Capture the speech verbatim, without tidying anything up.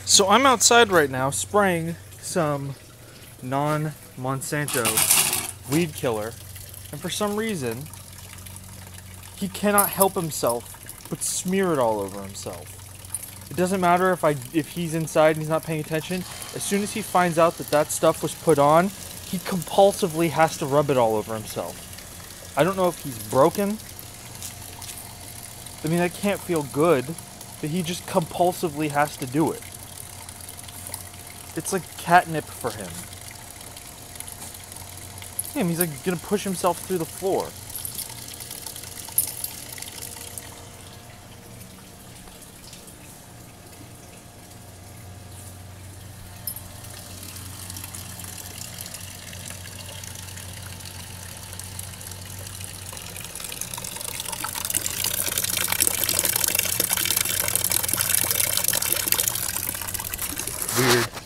So I'm outside right now spraying some non-Monsanto weed killer, and for some reason he cannot help himself but smear it all over himself. It doesn't matter if I if he's inside and he's not paying attention. As soon as he finds out that that stuff was put on, he compulsively has to rub it all over himself. I don't know if he's broken. I mean, that can't feel good, but he just compulsively has to do it. It's like catnip for him. Damn, he's like gonna push himself through the floor. Weird.